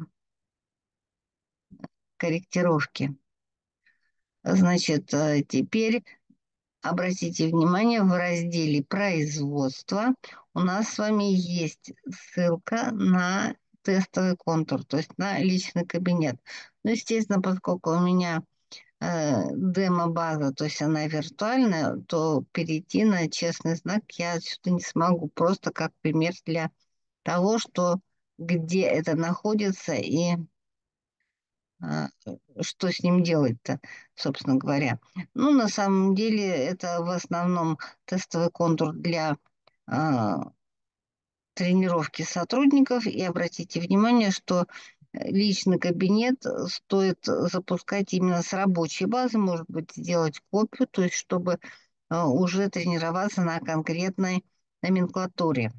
корректировки. Значит, э, теперь обратите внимание, в разделе «Производство» у нас с вами есть ссылка на тестовый контур, то есть на личный кабинет. Ну, естественно, поскольку у меня э, демо-база, то есть она виртуальная, то перейти на честный знак я отсюда не смогу. Просто как пример для того, что где это находится и а, что с ним делать-то, собственно говоря. Ну, на самом деле, это в основном тестовый контур для а, тренировки сотрудников. И обратите внимание, что э, личный кабинет э, стоит запускать именно с рабочей базы, может быть, сделать копию, то есть чтобы а, уже тренироваться на конкретной номенклатуре.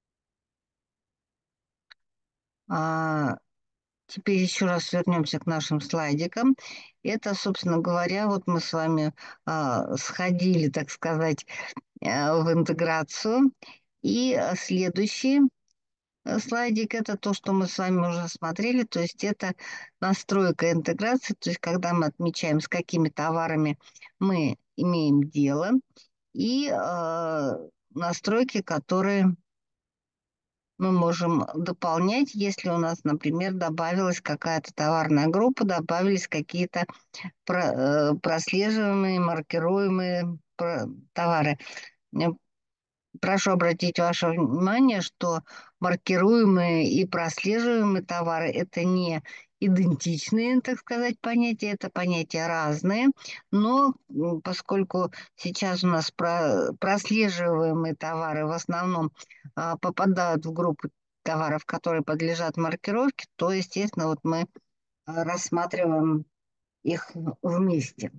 А, Теперь еще раз вернемся к нашим слайдикам. Это, собственно говоря, вот мы с вами а, сходили, так сказать, э, в интеграцию. И а, следующий э, слайдик — это то, что мы с вами уже смотрели, то есть это настройка интеграции, то есть когда мы отмечаем, с какими товарами мы имеем дело, и э, настройки, которые мы можем дополнять, если у нас, например, добавилась какая-то товарная группа, добавились какие-то про- э, прослеживаемые, маркируемые про- товары. Э, Прошу обратить ваше внимание, что маркируемые и прослеживаемые товары — это не идентичные, так сказать, понятия, это понятия разные, но м, поскольку сейчас у нас про- прослеживаемые товары в основном а, попадают в группу товаров, которые подлежат маркировке, то, естественно, вот мы а, рассматриваем их вместе.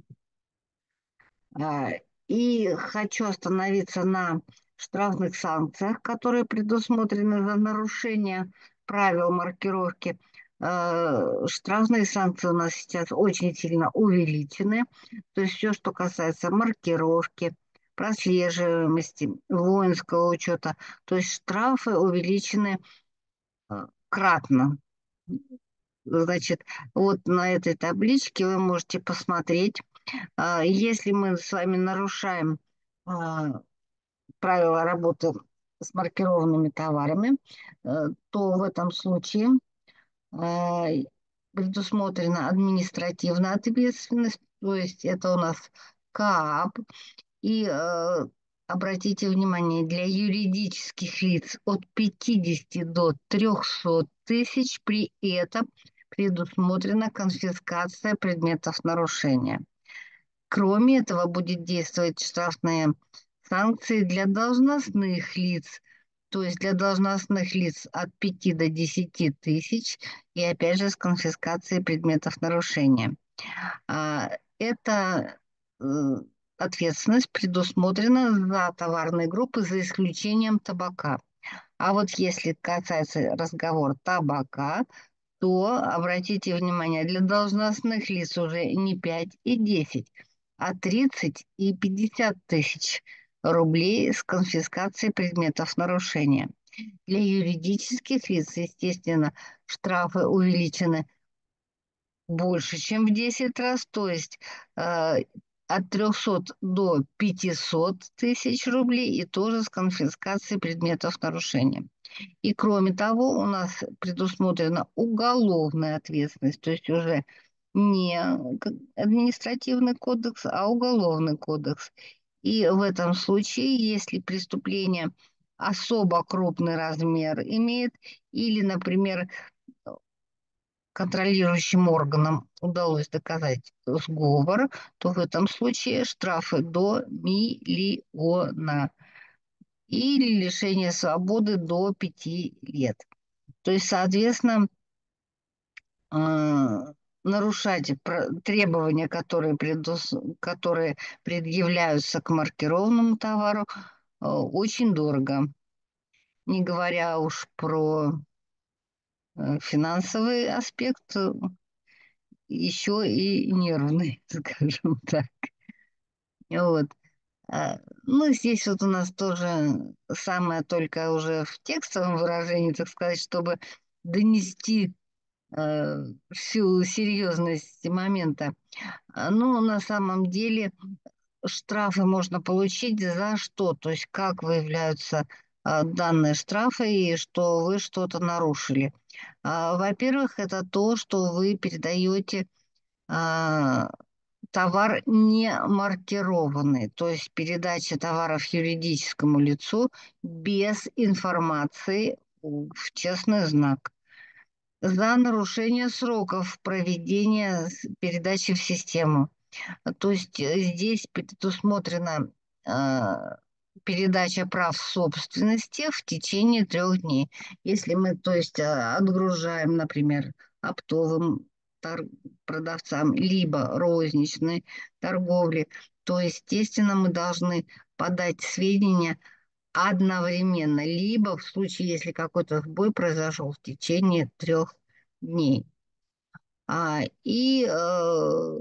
А, И хочу остановиться на штрафных санкциях, которые предусмотрены за нарушение правил маркировки. Э, Штрафные санкции у нас сейчас очень сильно увеличены. То есть все, что касается маркировки, прослеживаемости, воинского учета, то есть штрафы увеличены э, кратно. Значит, вот на этой табличке вы можете посмотреть, а, если мы с вами нарушаем а, правила работы с маркированными товарами, э, то в этом случае а, предусмотрена административная ответственность, то есть это у нас КАП. И э, обратите внимание, для юридических лиц от пятидесяти до трехсот тысяч, при этом предусмотрена конфискация предметов нарушения. Кроме этого, будет действовать штрафные санкции для должностных лиц, то есть для должностных лиц от пяти до десяти тысяч, и опять же с конфискацией предметов нарушения. А, Эта э, ответственность предусмотрена за товарные группы за исключением табака. А вот если касается разговор табака, то обратите внимание, для должностных лиц уже не пять и десять, а тридцать и пятьдесят тысяч рублей с конфискацией предметов нарушения. Для юридических лиц, естественно, штрафы увеличены больше, чем в десять раз, то есть э, от трехсот до пятисот тысяч рублей и тоже с конфискацией предметов нарушения. И кроме того, у нас предусмотрена уголовная ответственность, то есть уже не административный кодекс, а уголовный кодекс. И в этом случае, если преступление особо крупный размер имеет, или, например, контролирующим органам удалось доказать сговор, то в этом случае штрафы до миллиона или лишение свободы до пяти лет. То есть, соответственно, а, нарушать требования, которые, предус... которые предъявляются к маркированному товару, а, очень дорого. Не говоря уж про э, финансовый аспект, э, еще и нервный, скажем так. Вот. А, Ну, здесь вот у нас тоже самое только уже в текстовом выражении, так сказать, чтобы донести э, всю серьезность момента. А, Ну, на самом деле штрафы можно получить за что? То есть как выявляются а, данные штрафы и что вы что-то нарушили. А, Во-первых, это то, что вы передаете а, товар не маркированный, то есть передача товаров юридическому лицу без информации в честный знак. За нарушение сроков проведения с- передачи в систему. А, То есть э, здесь предусмотрена а, передача прав собственности в течение трех дней. Если мы, то есть, а, отгружаем, например, оптовым тор- продавцам, либо розничной торговле, то, естественно, мы должны подать сведения одновременно, либо в случае, если какой-то сбой произошел в течение трех дней. А, и э,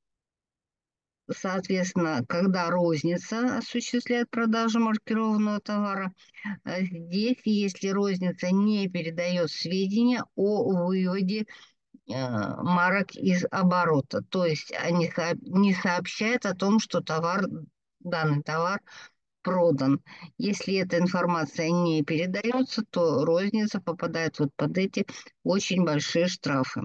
Соответственно, когда розница осуществляет продажу маркированного товара, э, здесь, если розница не передает сведения о выводе э, марок из оборота, то есть они соо- не сообщают о том, что товар, данный товар продан. Если эта информация не передается, то розница попадает вот под эти очень большие штрафы.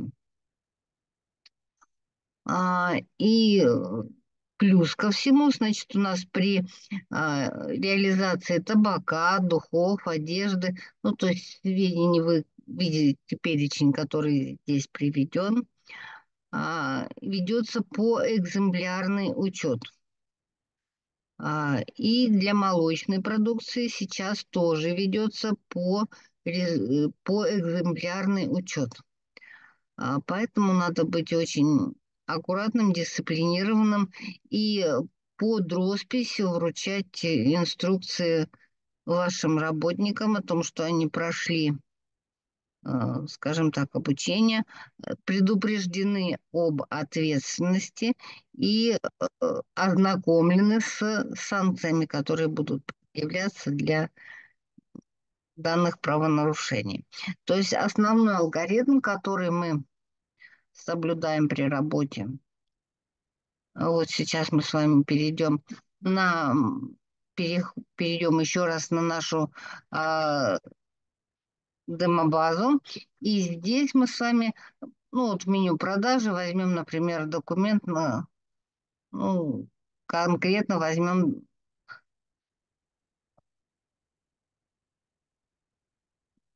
А, и э, плюс ко всему, значит, у нас при а, реализации табака, духов, одежды, ну, то есть сведений вы видите перечень, который здесь приведен, а, ведется по экземплярный учет. А, и для молочной продукции сейчас тоже ведется по, ре- по экземплярный учет. А, Поэтому надо быть очень аккуратным, дисциплинированным и под росписью вручать э, инструкции вашим работникам о том, что они прошли, э, скажем так, обучение, э, предупреждены об ответственности и э, ознакомлены с санкциями, которые будут являться для данных правонарушений. То есть основной алгоритм, который мы соблюдаем при работе. Вот сейчас мы с вами перейдем на перех- перейдем еще раз на нашу а, демобазу. И здесь мы с вами, ну вот в меню продажи возьмем, например, документ на, ну, конкретно возьмем,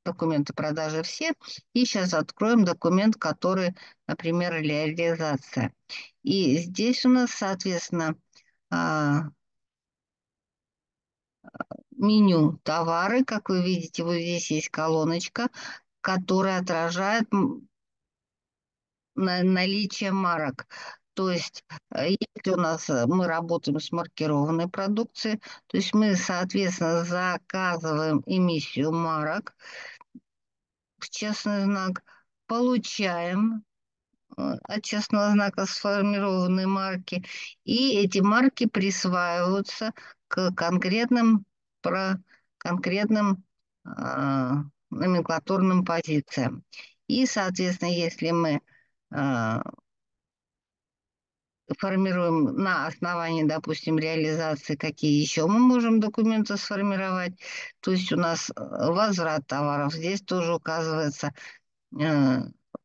документы продажи все. И сейчас откроем документ, который, например, реализация. И здесь у нас, соответственно, а, меню товары. Как вы видите, вот здесь есть колоночка, которая отражает на- наличие марок. То есть, э, если у нас э, мы работаем с маркированной продукцией, то есть мы, соответственно, заказываем эмиссию марок в честный знак, получаем э, от честного знака сформированные марки, и эти марки присваиваются к конкретным, про конкретным а, номенклатурным позициям. И, соответственно, если мы а, формируем на основании, допустим, реализации, какие еще мы можем документы сформировать. То есть у нас э, возврат товаров. Здесь тоже указывается э,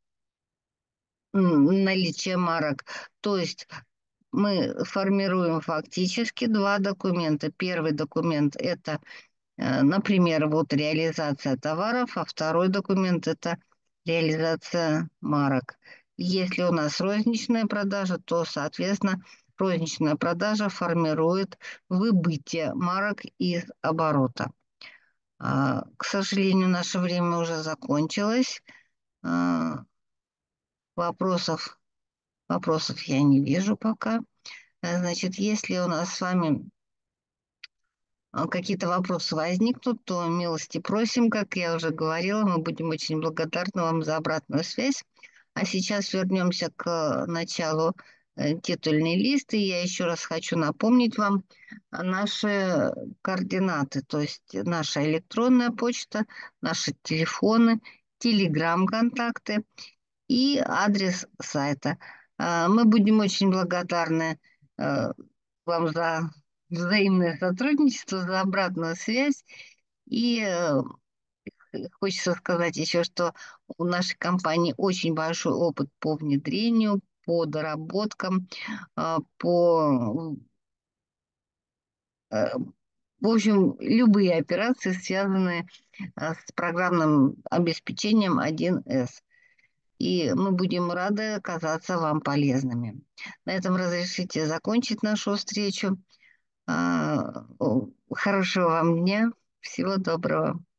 наличие марок. То есть мы формируем фактически два документа. Первый документ – это, э, например, вот реализация товаров, а второй документ – это реализация марок. Если у нас розничная продажа, то, соответственно, розничная продажа формирует выбытие марок из оборота. А, К сожалению, наше время уже закончилось. А, Вопросов, вопросов я не вижу пока. А, Значит, если у нас с вами а, какие-то вопросы возникнут, то милости просим, как я уже говорила, мы будем очень благодарны вам за обратную связь. А сейчас вернемся к началу э, титульный лист, и я еще раз хочу напомнить вам а, наши координаты, то есть наша электронная почта, наши телефоны, телеграм-контакты и адрес сайта. А, Мы будем очень благодарны э, вам за взаимное сотрудничество, за обратную связь. И э, хочется сказать еще, что у нашей компании очень большой опыт по внедрению, по доработкам, а, по, э, в общем, любые операции, связанные а, с программным обеспечением один эс. И мы будем рады оказаться вам полезными. На этом разрешите закончить нашу встречу. А, о, Хорошего вам дня. Всего доброго.